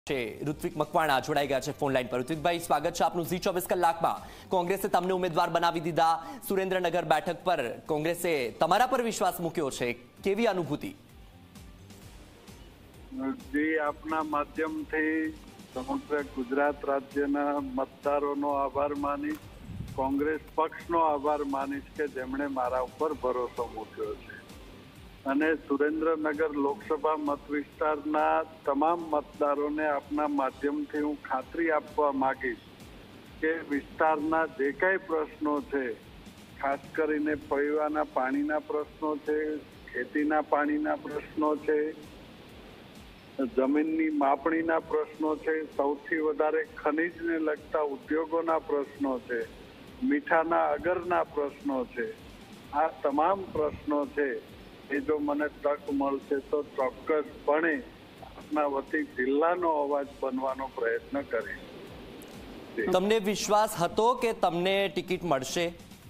ઋત્વિક મકવાણા જોડાઈ ગયા છે ફોન લાઈન પર। ઋત્વિકભાઈ, સ્વાગત છે આપનું ઝી 24 કલાકમાં। કોંગ્રેસે તમને ઉમેદવાર બનાવી દીધા સુરેન્દ્રનગર બેઠક પર। કોંગ્રેસે તમારા પર વિશ્વાસ મૂક્યો છે, કેવી અનુભૂતિ? જી, આપના માધ્યમથી સમગ્ર ગુજરાત રાજ્યના મતદારોનો આભાર માનીશ, કોંગ્રેસ પક્ષનો આભાર માનીશ કે જેમણે મારા ઉપર ભરોસો મૂક્યો છે। અને સુરેન્દ્રનગર લોકસભા મત વિસ્તારના તમામ મતદારોને આપના માધ્યમથી હું ખાતરી આપવા માંગીશ કે વિસ્તારના જે કાંઈ પ્રશ્નો છે, ખાસ કરીને પીવાના પાણીના પ્રશ્નો છે, ખેતીના પાણીના પ્રશ્નો છે, જમીનની માપણીના પ્રશ્નો છે, સૌથી વધારે ખનીજને લગતા ઉદ્યોગોના પ્રશ્નો છે, મીઠાના અગરના પ્રશ્નો છે, આ તમામ પ્રશ્નો છે એ જો મને તક મળશે તો ચોક્કસપણે આપના વતી જિલ્લાનો અવાજ બનવાનો પ્રયત્ન કરીશ। તમને વિશ્વાસ હતો કે તમને ટિકિટ મળશે?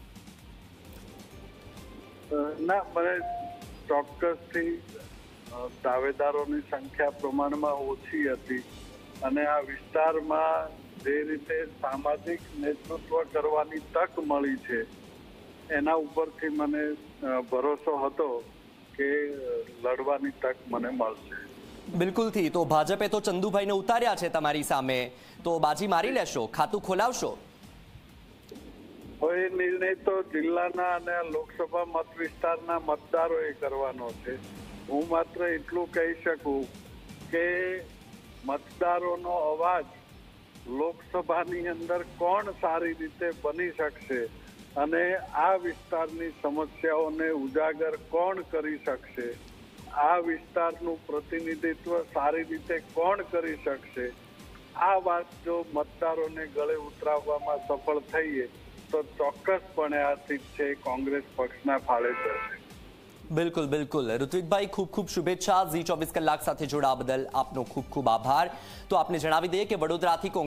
ના, મને ચોક્કસથી દાવેદારોની સંખ્યા પ્રમાણમાં ઓછી હતી અને આ વિસ્તારમાં જે રીતે સામાજિક નેતૃત્વ કરવાની તક મળી છે એના ઉપરથી મને ભરોસો હતો કે લડવાની તક મને મળશે। બિલકુલથી। તો ભાજપે તો ચંદુભાઈને ઉતાર્યા છે તમારી સામે, તો બાજી મારી લેશો, ખાતું ખોલાવશો? એ નિર્ણય તો જિલ્લાના અને લોકસભા મત વિસ્તારના મતદારોએ કરવાનો છે। હું માત્ર એટલું કહી શકું કે મતદારોનો અવાજ લોકસભાની અંદર કોણ સારી રીતે બની શકશે અને આ વિસ્તારની સમસ્યાઓને ઉજાગર કોણ કરી શકશે, આ વિસ્તારનું પ્રતિનિધિત્વ સારી રીતે કોણ કરી શકશે, આ વાત જો મતદારોને ગળે ઉતરાવવામાં સફળ થઈએ તો ચોક્કસપણે આ સીટ છે કોંગ્રેસ પક્ષના ફાળે જશે। બિલકુલ બિલકુલ। ઋત્વિકભાઈ, ખૂબ ખૂબ શુભેચ્છા। ઝી 24 કલાક સાથે જોડાવા બદલ આપનો ખૂબ ખૂબ આભાર। તો આપને જણાવી દઈએ કે વડોદરાથી